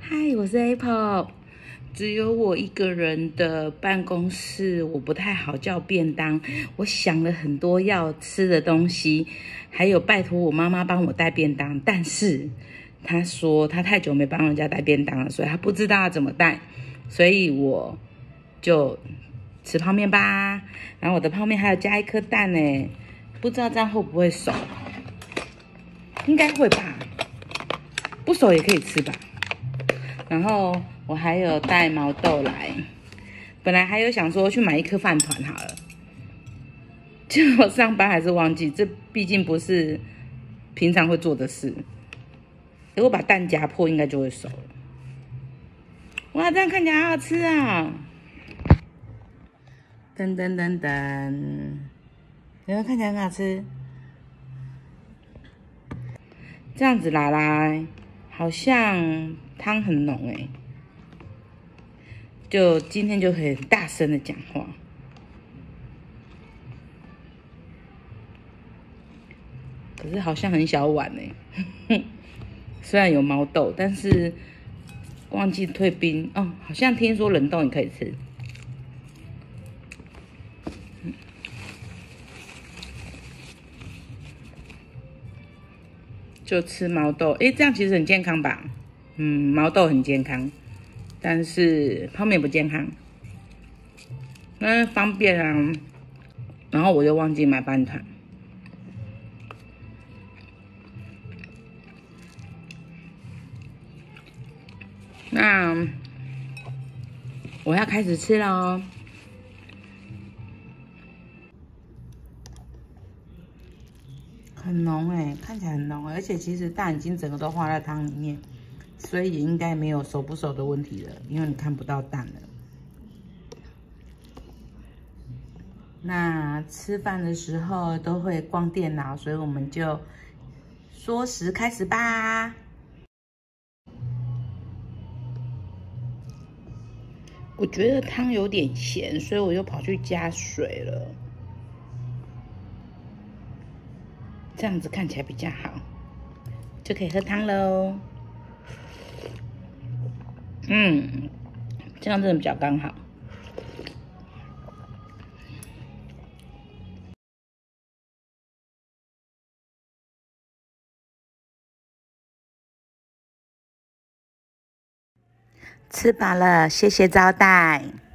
嗨，我是 Apple。只有我一个人的办公室，我不太好叫便当。我想了很多要吃的东西，还有拜托我妈妈帮我带便当，但是她说她太久没帮人家带便当了，所以她不知道要怎么带，所以我就吃泡面吧。然后我的泡面还有加一颗蛋呢，不知道这样会不会熟？应该会吧，不熟也可以吃吧。然后我还有带毛豆来，本来还有想说去买一颗饭团好了，结果上班还是忘记，这毕竟不是平常会做的事。如果把蛋夹破，应该就会熟了。哇，这样看起来好好吃啊！噔噔噔噔，有没有看起来很好吃？这样子来，好像汤很浓哎。就今天就可以大声的讲话，可是好像很小碗呢。虽然有毛豆，但是忘记退冰哦。好像听说冷冻也可以吃。就吃毛豆，诶，这样其实很健康吧？毛豆很健康，但是泡面不健康。那方便啊，然后我又忘记买饭团。那我要开始吃咯。很浓哎，看起来很浓，而且其实蛋已经整个都化在汤里面，所以也应该没有熟不熟的问题了，因为你看不到蛋了。那吃饭的时候都会逛电脑，所以我们就说时开始吧。我觉得汤有点咸，所以我又跑去加水了，这样子看起来比较好，就可以喝汤喽。这样真的比较刚好。吃饱了，谢谢招待。